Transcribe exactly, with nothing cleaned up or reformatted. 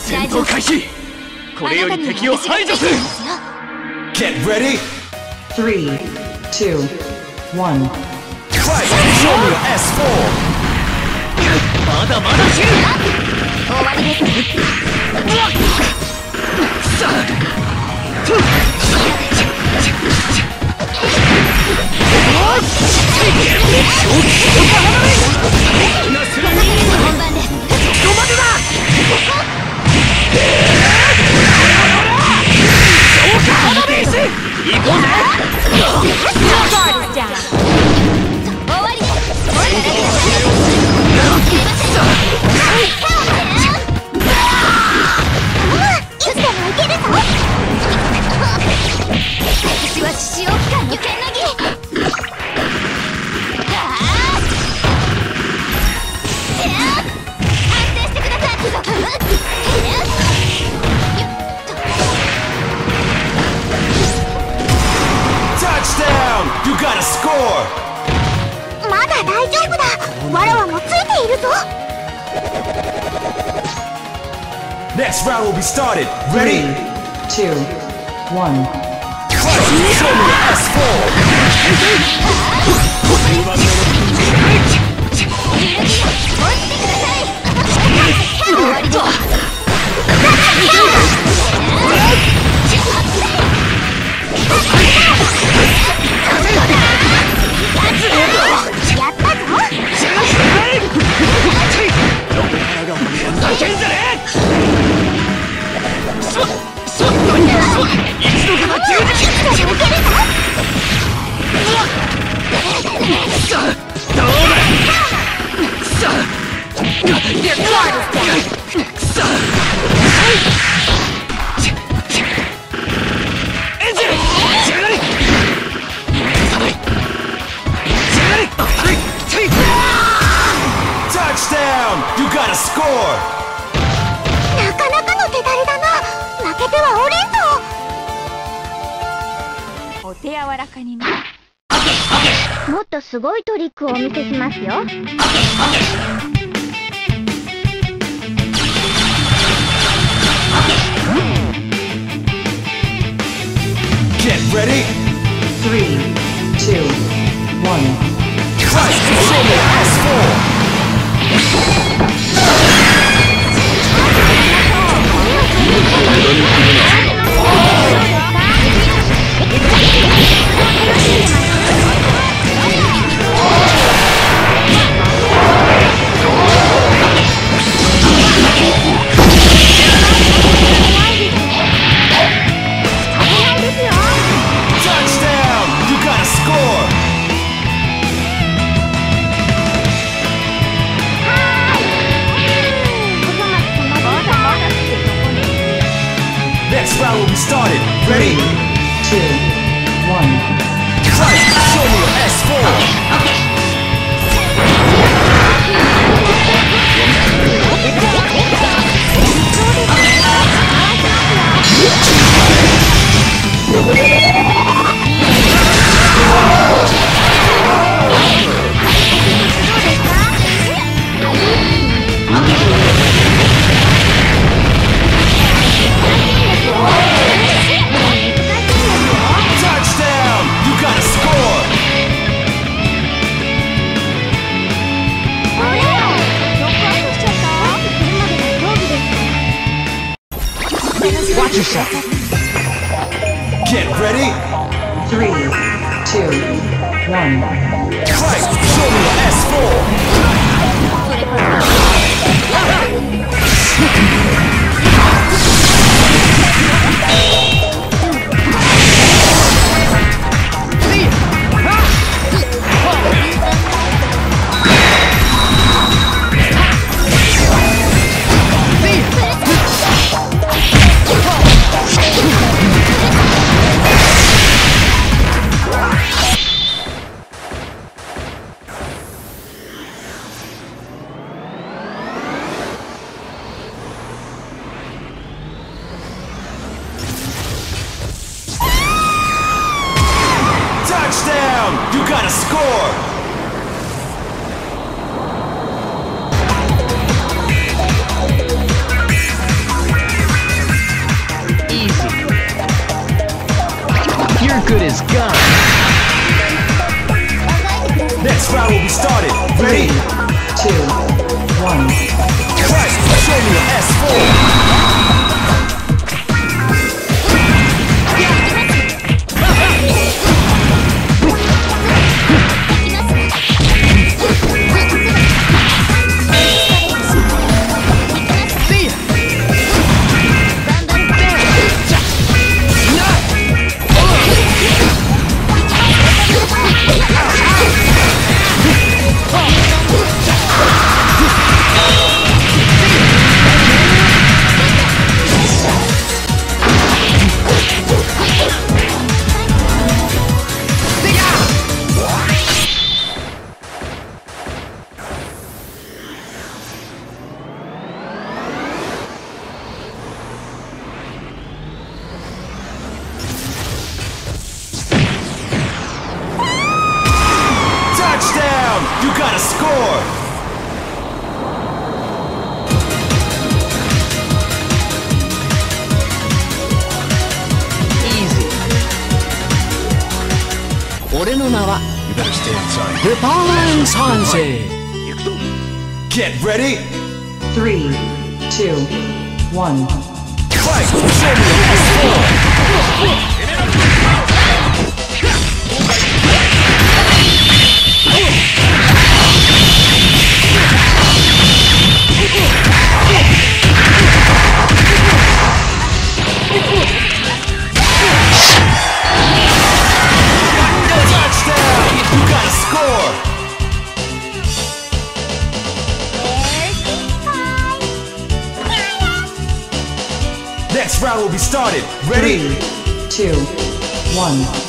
戦闘開始。これより敵を排除する。 Get ready! three, two, one. Fight! Show me yourエスフォー! まだまだ死ぬ。 終わりです。 さあ本番です。 どまでだ。花火石行こうぜ。 終わりです。いつでもいけるぞ。私は使用期間に剣なぎ。安定してください。 Touchdown! You got a score! まだ大丈夫だ。わらわもついているぞ。 Next round will be started. Ready? Two, one. Fight! Show me yourエスフォやったぞ。 叫んじゃねえ。そそっと一度が十字受けるぞ。 さあどうだ。さあやったさあエンジン仕上がりさない仕上がりチェイ Touchdown! You got a score! なかなかの手だれだな。負けてはおれんぞ。 お手柔らかにね。 もっとすごいトリックをお見せしますよ。 Get ready! Three, two, one. Fight! Show me yourエスフォー! 「 good as gone. Next round will be started. Three, Ready? two, one. Right, show me your S four. You gotta score! Easy. 俺の名は You better stay inside. ルパン三世。 Get ready? Three, two, one. Fight! Show me your S four. Touchdown! You gotta score! Next round will be started. Ready? Three, two, one.